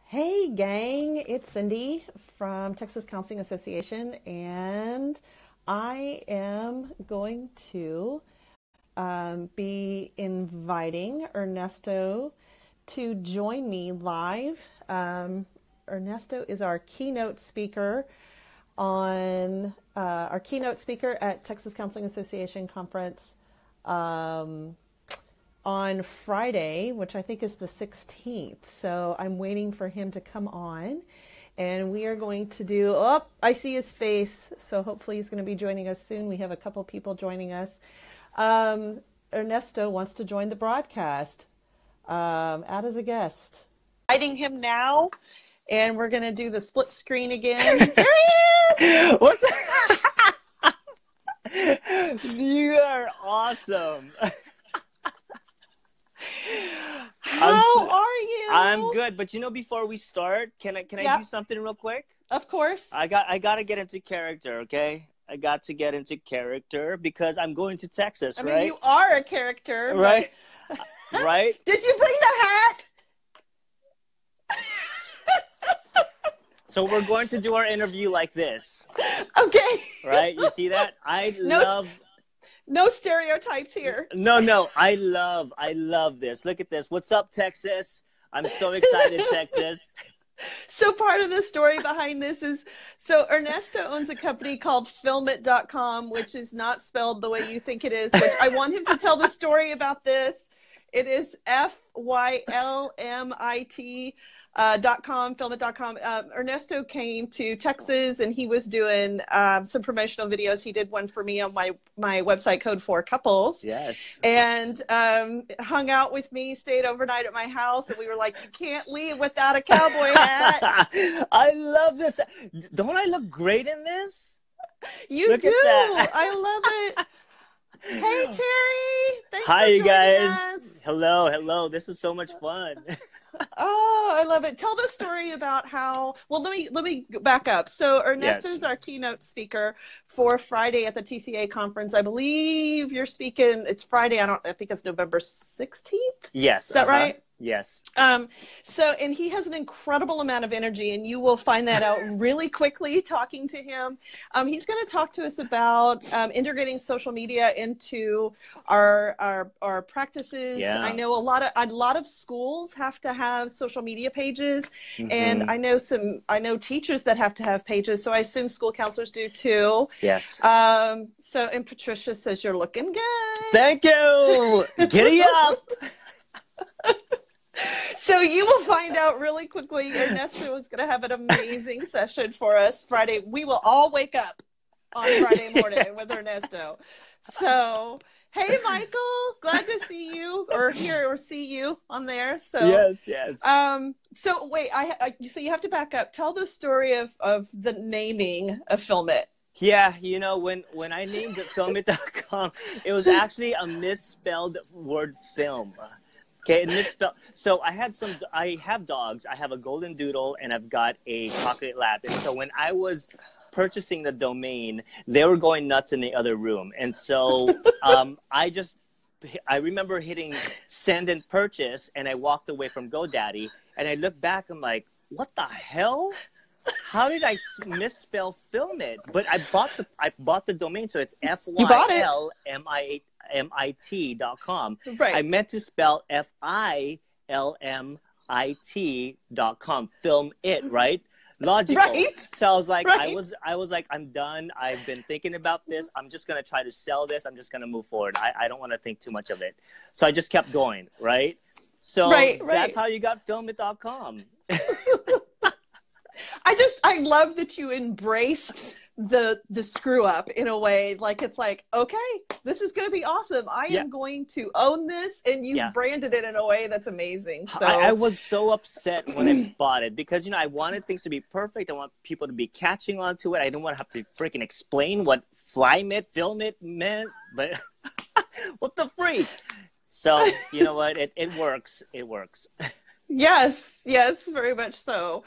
Hey gang, it's Cindy from Texas Counseling Association, and I am going to be inviting Ernesto to join me live. Ernesto is our keynote speaker at Texas Counseling Association conference on Friday, which I think is the 16th. So I'm waiting for him to come on, and we are going to do, oh, I see his face. So hopefully he's going to be joining us soon. We have a couple people joining us. Ernesto wants to join the broadcast, add as a guest. Inviting him now, and we're going to do the split screen again. There he is! What's You are awesome. How are you? I'm good, but before we start, can I do something real quick? Of course. I got to get into character, okay? I got to get into character because I'm going to Texas, right? I mean, you are a character, right? But... Right? Did you bring the hat? So we're going to do our interview like this. Okay. Right? You see that? No stereotypes here. No. I love this. Look at this. What's up, Texas? I'm so excited, Texas. So part of the story behind this is, so Ernesto owns a company called Filmit.com, which is not spelled the way you think it is, which I want him to tell the story about this. It is Filmit. Filmit.com. Ernesto came to Texas, and he was doing some promotional videos. He did one for me on my website, Code for Couples. Yes. And hung out with me, stayed overnight at my house, and we were like, you can't leave without a cowboy hat. I love this. Don't I look great in this? You do. I love it. Hey, Terry. Thanks Hi, for you joining guys. us. Hello. This is so much fun. Oh, I love it. Tell the story about how, well, let me back up. So Ernesto's our keynote speaker for Friday at the TCA conference. I believe you're speaking, it's Friday. I think it's November 16th. Yes. Is that right? Yes. And he has an incredible amount of energy, and you will find that out really quickly talking to him. He's going to talk to us about integrating social media into our practices. Yeah. I know a lot of schools have to have social media pages, and I know teachers that have to have pages. So I assume school counselors do too. Yes. And Patricia says you're looking good. Thank you. Giddy up. So you will find out really quickly. Ernesto is going to have an amazing session for us Friday. We will all wake up on Friday morning with Ernesto. So, hey, Michael, glad to see you or see you on there. So yes. So wait, so you have to back up. Tell the story of the naming of Filmit. Yeah, when I named it Filmit.com, it was actually a misspelled word film. Okay, so I have dogs. I have a golden doodle, and I've got a chocolate lab. And so when I was purchasing the domain, they were going nuts in the other room. And so I remember hitting send and purchase, and I walked away from GoDaddy, and I looked back, I'm like, what the hell? How did I misspell Filmit? But I bought the domain, so it's FYLMIT.com. Right. I meant to spell FILMIT.com. Film it, right? Logical. Right. So I was like, right. I was like, I'm done. I've been thinking about this. I'm just gonna try to sell this. I'm just gonna move forward. I don't want to think too much of it. So I just kept going, right? So that's how you got Filmit.com. I love that you embraced the screw up in a way. Like, it's like, okay, this is going to be awesome. I am going to own this, and you've branded it in a way that's amazing. So I was so upset when I bought it because, I wanted things to be perfect. I want people to be catching on to it. I didn't want to have to freaking explain what Filmit meant, but what the freak? So, you know what? It works. It works. Yes, very much so.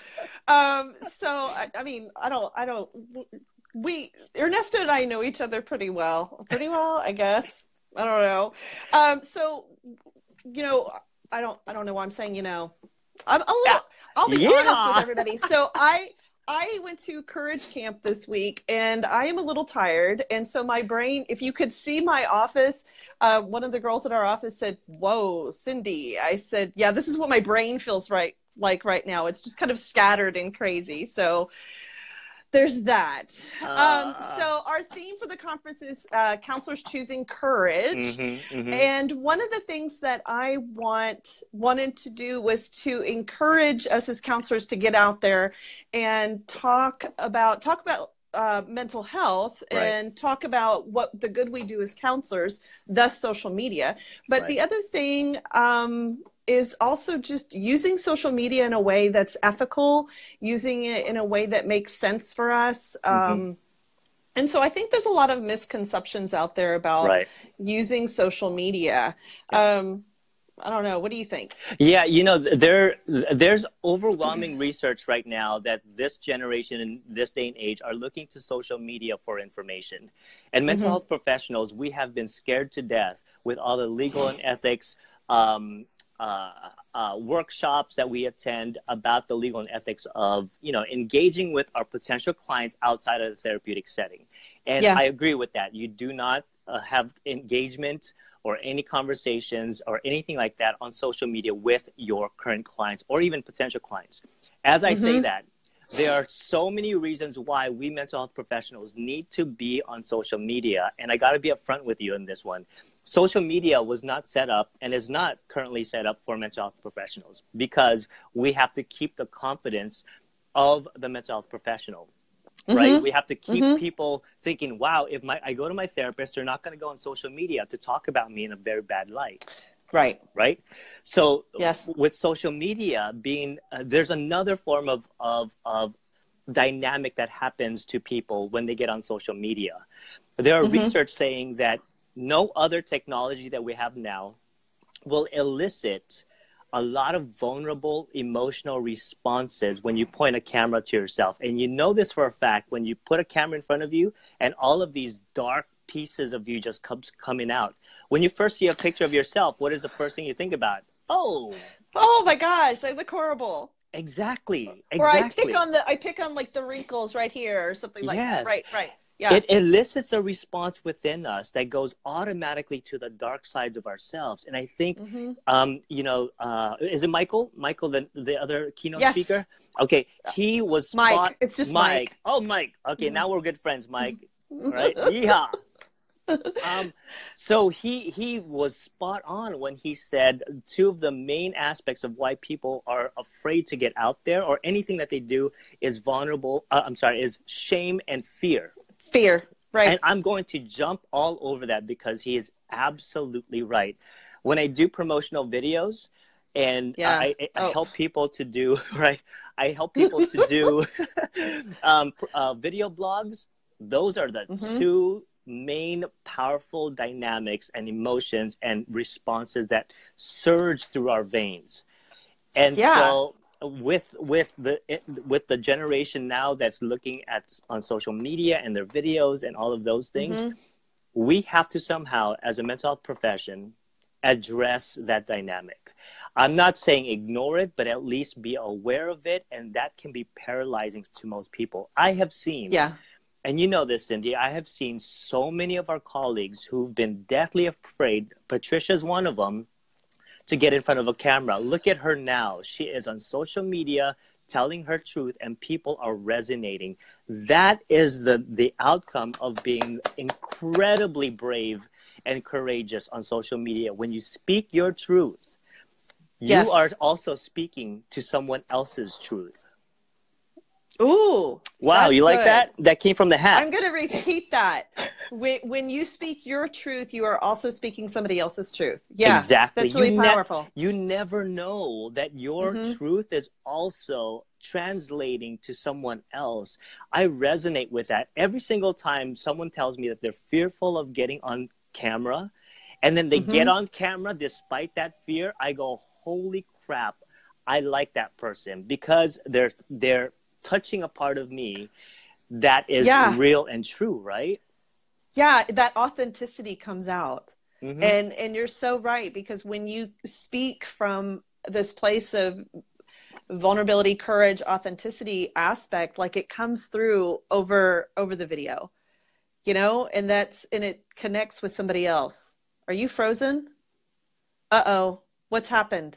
Ernesto and I know each other pretty well, I guess. I don't know. I don't know why I'm saying, I'm a little, I'll be honest with Yeah. everybody. So I went to Courage Camp this week and I am a little tired. And so my brain, if you could see my office, one of the girls at our office said, "Whoa, Cyndi." I said, "Yeah, this is what my brain feels right now. It's just kind of scattered and crazy." So there's that. So our theme for the conference is counselors choosing courage. And one of the things that I wanted to do was to encourage us as counselors to get out there and talk about mental health, Right. and talk about what the good we do as counselors, thus social media. But the other thing is also just using social media in a way that's ethical, using it in a way that makes sense for us. And so I think there's a lot of misconceptions out there about using social media. I don't know. What do you think? Yeah, there's overwhelming research right now that this generation in this day and age are looking to social media for information. And mental health professionals, we have been scared to death with all the legal and ethics workshops that we attend about the legal and ethics of, engaging with our potential clients outside of the therapeutic setting. And I agree with that. You do not have engagement or any conversations or anything like that on social media with your current clients or even potential clients. As I say that, there are so many reasons why we mental health professionals need to be on social media. And I got to be upfront with you on this one. Social media was not set up and is not currently set up for mental health professionals because we have to keep the confidence of the mental health professional. Right? We have to keep people thinking, wow, if I go to my therapist, they're not going to go on social media to talk about me in a very bad light. Right. So with social media being, there's another form of dynamic that happens to people when they get on social media. There are research saying that no other technology that we have now will elicit a lot of vulnerable emotional responses when you point a camera to yourself. And you know this for a fact, when you put a camera in front of you and all of these dark pieces of you just coming out. When you first see a picture of yourself, what is the first thing you think about? Oh my gosh, I look horrible. Exactly. Or I pick on like the wrinkles right here or something like that. Right. Yeah. It elicits a response within us that goes automatically to the dark sides of ourselves. And I think, is it Michael? Michael, the other keynote speaker? Okay. He was Mike. It's just Mike. Oh, Mike. Okay. Now we're good friends, Mike. Right? Yeehaw. So he was spot on when he said two of the main aspects of why people are afraid to get out there or anything that they do is is shame and fear. Right. And I'm going to jump all over that because he is absolutely right. When I do promotional videos and I help people to do, I help people to do video blogs. Those are the two main powerful dynamics and emotions and responses that surge through our veins. And so with the generation now that's looking at on social media and their videos and all of those things, we have to somehow, as a mental health profession, address that dynamic. I'm not saying ignore it, but at least be aware of it, and that can be paralyzing to most people. I have seen, and you know this, Cyndi, I have seen so many of our colleagues who've been deathly afraid. Patricia's one of them, to get in front of a camera. Look at her now. She is on social media telling her truth and people are resonating. That is the outcome of being incredibly brave and courageous on social media. When you speak your truth, you are also speaking to someone else's truth. Ooh. Wow, you like that? That came from the hat. I'm going to repeat that. When you speak your truth, you are also speaking somebody else's truth. Yeah, exactly. That's really powerful. You never know that your truth is also translating to someone else. I resonate with that. Every single time someone tells me that they're fearful of getting on camera, and then they get on camera despite that fear, I go, holy crap, I like that person because they're touching a part of me that is real and true, right? Yeah, that authenticity comes out. And you're so right, because when you speak from this place of vulnerability, courage, authenticity aspect, like it comes through over the video, you know, and it connects with somebody else. Are you frozen? Uh-oh, what's happened?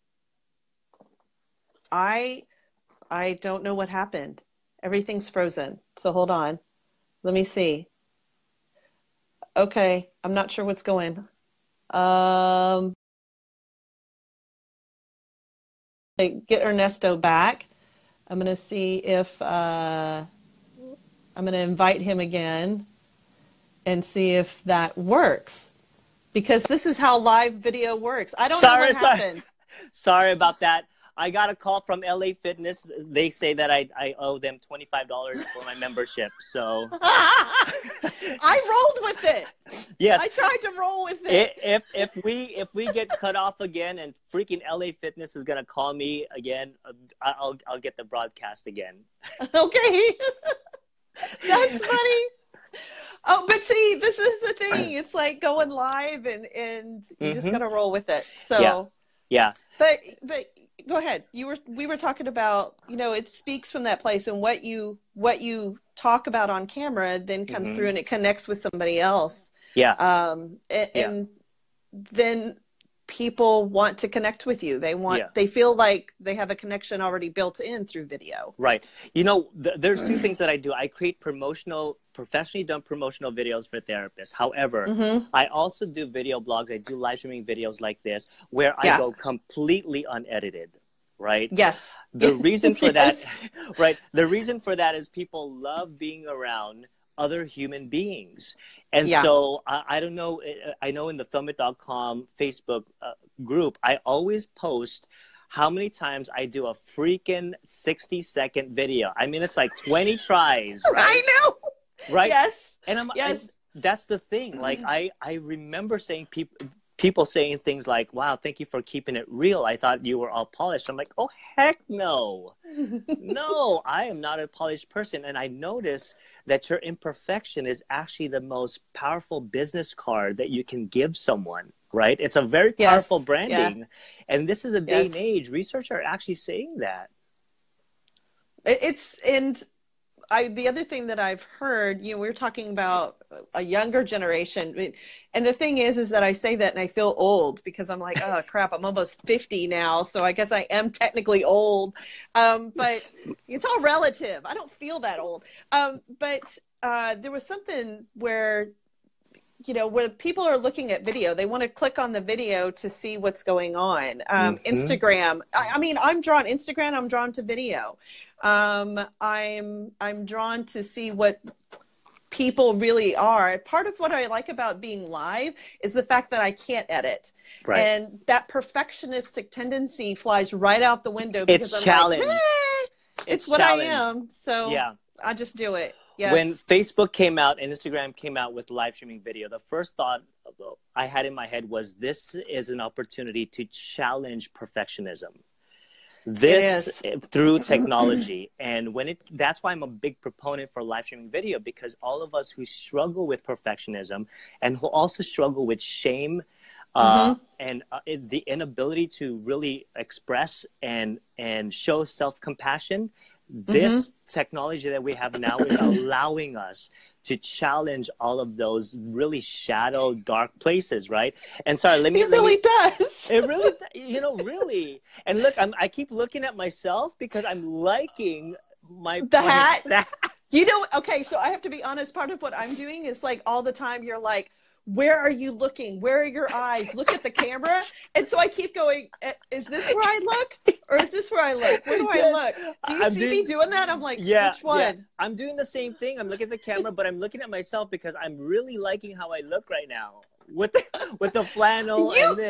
I don't know what happened. Everything's frozen. So hold on. Let me see. Okay, I'm not sure what's going. Get Ernesto back. I'm going to see if I'm going to invite him again and see if that works, because this is how live video works. I don't know what happened. Sorry about that. I got a call from LA Fitness. They say that I owe them $25 for my membership. So I rolled with it. Yes, I tried to roll with it. If we get cut off again and freaking LA Fitness is gonna call me again, I'll get the broadcast again. Okay, that's funny. Oh, but see, this is the thing. It's like going live, and you just gotta roll with it. So yeah. But go ahead. We were talking about, you know, it speaks from that place, and what you talk about on camera then comes through and it connects with somebody else. Yeah. And then people want to connect with you. They feel like they have a connection already built in through video. Right. You know, there's two things that I do. I create professionally done promotional videos for therapists. However, I also do video blogs. I do live streaming videos like this where I go completely unedited. Right. Yes. The reason for that, right. The reason for that is people love being around other human beings. And so I don't know. I know in the filmit.com Facebook group, I always post how many times I do a freaking 60-second video. I mean, it's like 20 tries. Right? I know. Right. Yes. And that's the thing. Like I remember saying people saying things like, wow, thank you for keeping it real. I thought you were all polished. I'm like, oh, heck no. No, I am not a polished person. And I noticed that your imperfection is actually the most powerful business card that you can give someone, right? It's a very powerful branding. Yeah. And this is a day and age. Researchers are actually saying that. The other thing that I've heard, you know, we were talking about a younger generation, and the thing is that I say that and I feel old because I'm like, oh crap, I'm almost 50 now, so I guess I am technically old, but it's all relative. I don't feel that old, but there was something where, you know, where people are looking at video, they want to click on the video to see what's going on. Instagram. I mean, I'm drawn to video. I'm drawn to see what people really are. Part of what I like about being live is the fact that I can't edit. Right. And that perfectionistic tendency flies right out the window because I'm like, it's what I am. So I just do it. Yes. When Facebook came out and Instagram came out with live streaming video, the first thought I had in my head was, this is an opportunity to challenge perfectionism. This through technology. And that's why I'm a big proponent for live streaming video, because all of us who struggle with perfectionism and who also struggle with shame and the inability to really express and show self-compassion, this technology that we have now is allowing us to challenge all of those really shadow, dark places, right? And sorry, it really does. It really, you know, really. And look, I keep looking at myself because I'm liking the hat. You know, okay, so I have to be honest. Part of what I'm doing is like all the time you're like, where are you looking? Where are your eyes? Look at the camera. And so I keep going, is this where I look? Or is this where I look? Where do I look? Do you see me doing that? I'm like, which one? Yeah. I'm doing the same thing. I'm looking at the camera, but I'm looking at myself because I'm really liking how I look right now. With the flannel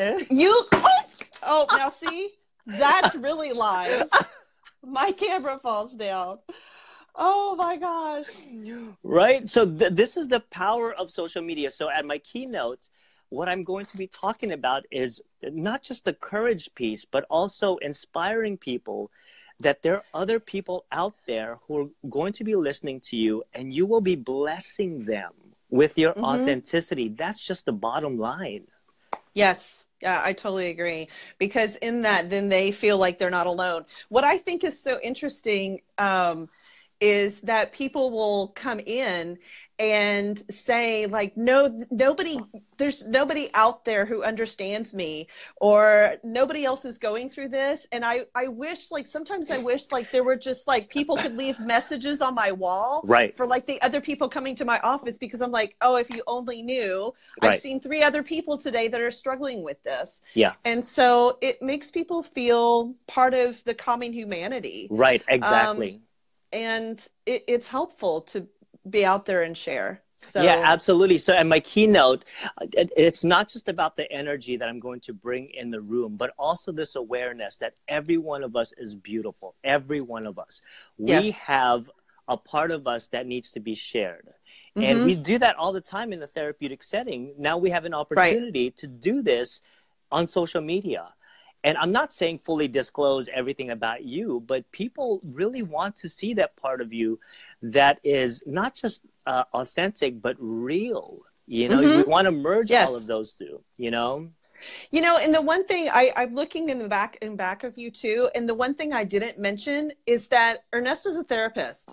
now see? That's really live. My camera falls down. Oh my gosh. Right. So this is the power of social media. So at my keynote, what I'm going to be talking about is not just the courage piece, but also inspiring people that there are other people out there who are going to be listening to you, and you will be blessing them with your authenticity. That's just the bottom line. Yes. Yeah, I totally agree. Because in that, then they feel like they're not alone. What I think is so interesting, is that people will come in and say like, no, nobody, there's nobody out there who understands me, or nobody else is going through this. And I wish, like, sometimes I wish like there were just like people could leave messages on my wall Right. for like the other people coming to my office, because I'm like, oh, if you only knew, I've Right. seen 3 other people today that are struggling with this. Yeah. And so it makes people feel part of the common humanity. Right. Um, Exactly. and it's helpful to be out there and share. Yeah, So absolutely. So, and my keynote, it's not just about the energy that I'm going to bring in the room, but also this awareness that every one of us is beautiful. Every one of us. We yes. have a part of us that needs to be shared. And Mm-hmm. we do that all the time in the therapeutic setting. Now we have an Right. opportunity to do this on social media. And I'm not saying fully disclose everything about you, but people really want to see that part of you that is not just authentic, but real. You know, we Mm-hmm. want to merge all of Yes. those two, you know? You know, and the one thing I'm looking in the back of you too, and the one thing I didn't mention is that Ernesto's a therapist.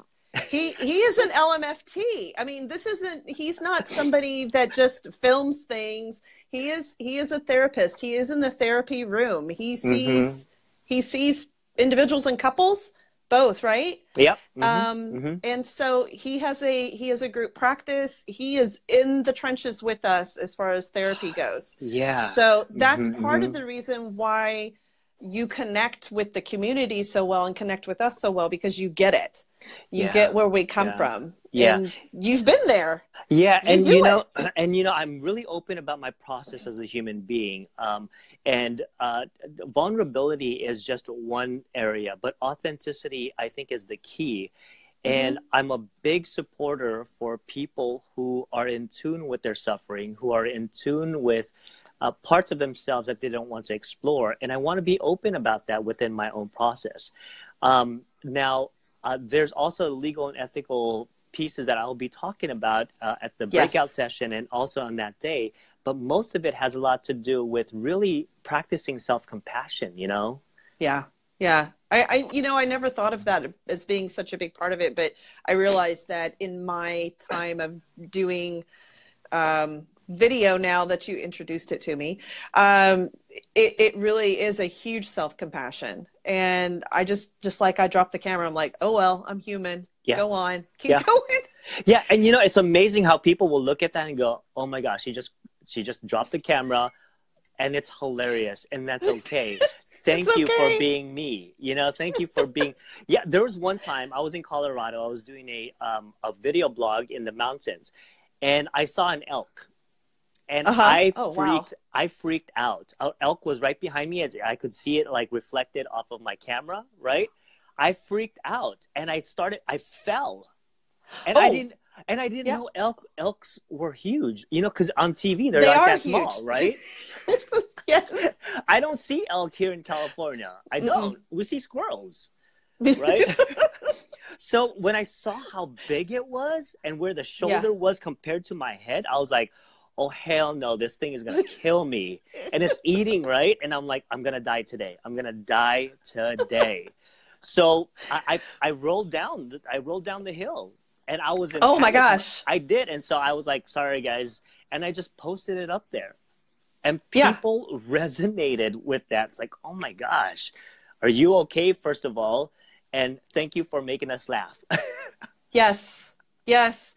He is an LMFT. I mean, this isn't, he's not somebody that just films things. He is a therapist. He is in the therapy room. Mm-hmm. He sees individuals and couples, both, right? Yep. Mm-hmm. Mm-hmm. And so he has a group practice. He is in the trenches with us as far as therapy goes. Yeah. So that's Mm-hmm. part of Mm-hmm. the reason why you connect with the community so well and connect with us so well, because you get it. You get Yeah. where we come Yeah. from, Yeah. and you've been there. Yeah, You do it. and I'm really open about my process as a human being, and vulnerability is just one area, but authenticity, I think, is the key. And Mm-hmm. I'm a big supporter for people who are in tune with their suffering, who are in tune with parts of themselves that they don't want to explore, and I want to be open about that within my own process. Now, there's also legal and ethical pieces that I'll be talking about at the breakout Yes. session and also on that day. But most of it has a lot to do with really practicing self-compassion, you know? Yeah. Yeah. I never thought of that as being such a big part of it, but I realized that in my time of doing video, now that you introduced it to me, it really is a huge self-compassion. And just like I dropped the camera, I'm like, oh, well, I'm human. Yeah. Go on. Yeah. Keep going. Yeah. And, it's amazing how people will look at that and go, oh my gosh, she just dropped the camera. And it's hilarious, and that's okay. Thank It's you for okay. being me. Thank you for being. Yeah, there was one time I was in Colorado. I was doing a video blog in the mountains, and I saw an elk, and Uh-huh. Oh, wow. I freaked out. An elk was right behind me, as I could see it like reflected off of my camera. Right, I freaked out, and I fell, and I Oh, didn't. And I didn't yeah. know elks were huge, because on TV they're They not are that huge. small, right? Yes. I don't see elk here in California. I Mm-mm. don't. We see squirrels, right? So when I saw how big it was and where the Yeah. shoulder was compared to my head, I was like, oh, hell no, this thing is going to kill me. And it's eating, right? And I'm like, I'm going to die today. I'm going to die today. So I rolled down. I rolled down the hill. And I was in Oh my panic. gosh. I did. And so I was like, sorry, guys. And I just posted it up there. And Yeah. people resonated with that. It's like, oh my gosh, are you okay, first of all? And thank you for making us laugh. Yes. Yes.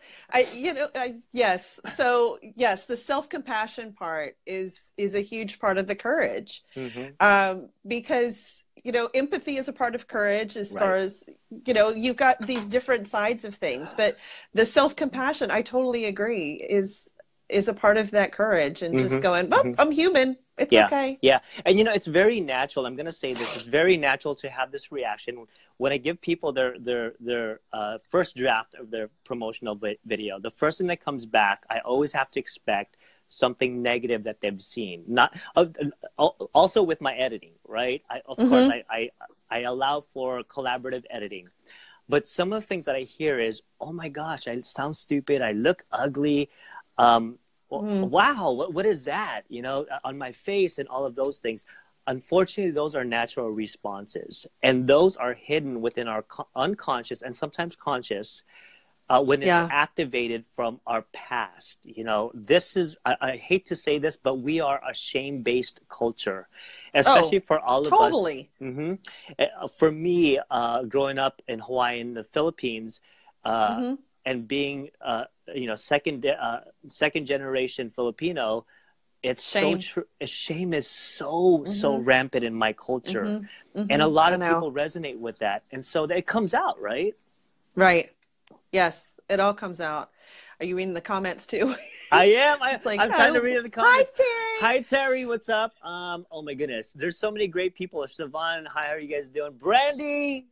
Yes. So yes, the self-compassion part is a huge part of the courage. Mm-hmm. Because, empathy is a part of courage as far Right. as, you've got these different sides of things, but the self-compassion, I totally agree, is a part of that courage, and just going, Mm-hmm. well, Mm-hmm. I'm human. It's Yeah. okay. Yeah. And, it's very natural. I'm going to say this. It's very natural to have this reaction. When I give people their first draft of their promotional video, the first thing that comes back, I always have to expect something negative that they've seen. Not also with my editing, right? Of course, Mm-hmm. I allow for collaborative editing. But some of the things that I hear is, oh my gosh, I sound stupid. I look ugly. wow, what is that? You know, on my face and all of those things. Unfortunately, those are natural responses, and those are hidden within our unconscious and sometimes conscious when it's activated from our past. You know, this is, I hate to say this, but we are a shame-based culture, especially for all of us. For me, growing up in Hawaii and the Philippines, and being, you know, second generation Filipino, it's shame. So true. Shame is so rampant in my culture, and a lot of people resonate with that, and so it comes out, right? Right. Yes, it all comes out. Are you reading the comments too? I am. I'm trying to read the comments. Hi, Terry. Hi, Terry. What's up? Oh my goodness, there's so many great people. Siobhan, hi. How are you guys doing? Brandy.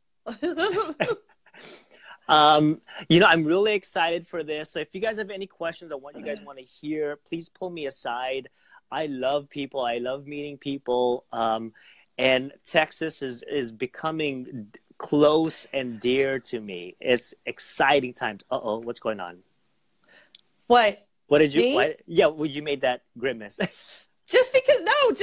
You know, I'm really excited for this. So if you guys have any questions on what you guys want to hear, please pull me aside. I love people. I love meeting people. And Texas is becoming close and dear to me. It's exciting times. Uh-oh, what's going on? What? What did you, well, you made that grimace. Just because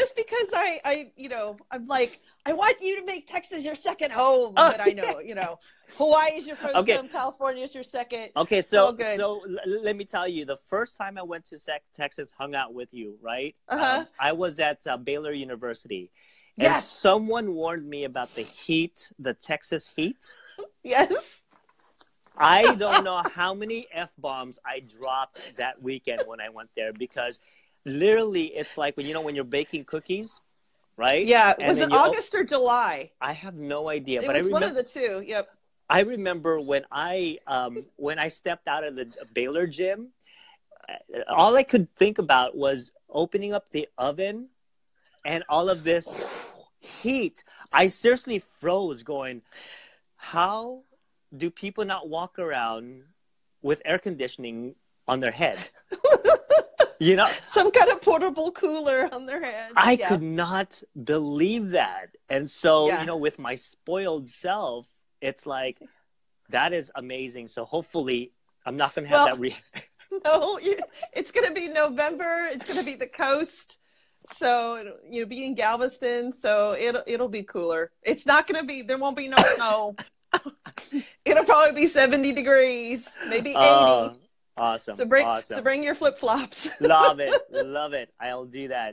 I, you know, I'm like, I want you to make Texas your second home. But I know, you know, Hawaii is your first home, California is your second. Okay, so let me tell you, the first time I went to Texas, hung out with you, right? I was at Baylor University. And someone warned me about the heat, the Texas heat. Yes. I don't know how many F-bombs I dropped that weekend when I went there, because literally it's like when you're baking cookies, right? Yeah. Was it August or July? I have no idea. It was one of the two. Yep. I remember when I stepped out of the Baylor gym, all I could think about was opening up the oven and all of this heat. I seriously froze going, how do people not walk around with air conditioning on their head? You know, some kind of portable cooler on their head. I could not believe that. And so, you know, with my spoiled self, it's like, that is amazing. So hopefully I'm not going to have that. No, it's going to be November. It's going to be the coast. So, you know, be in Galveston. So it'll be cooler. It's not going to be, there won't be no snow. It'll probably be 70 degrees, maybe 80. Awesome. So bring your flip-flops. Love it. Love it. I'll do that.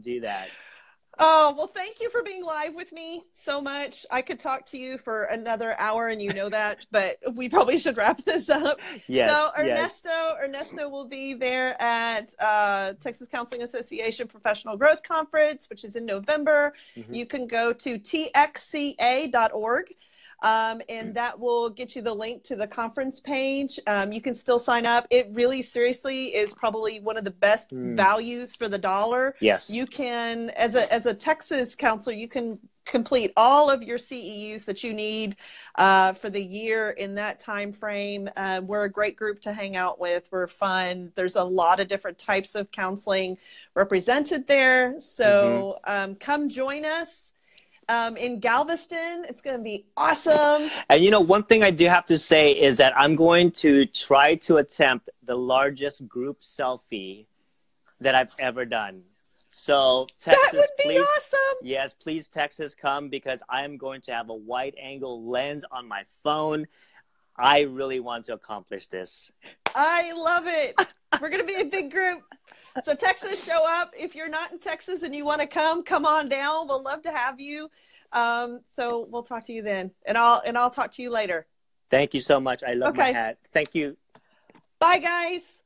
Oh, well, thank you for being live with me so much. I could talk to you for another hour, and you know that, but we probably should wrap this up. Yes. So Ernesto will be there at Texas Counseling Association Professional Growth Conference, which is in November. You can go to txca.org. And that will get you the link to the conference page. You can still sign up. It really seriously is probably one of the best values for the dollar. Yes. You can, as a Texas counselor, you can complete all of your CEUs that you need for the year in that time frame. We're a great group to hang out with. We're fun. There's a lot of different types of counseling represented there. So come join us. In Galveston, it's going to be awesome. And you know, one thing I do have to say is that I'm going to try to attempt the largest group selfie that I've ever done. So Texas, that would be awesome. Yes, please, Texas, come, because I'm going to have a wide angle lens on my phone. I really want to accomplish this. I love it. We're going to be a big group. So Texas, show up. If you're not in Texas and you want to come on down. We'll love to have you. So we'll talk to you then, and I'll talk to you later. Thank you so much. I love my hat. Thank you. Bye, guys.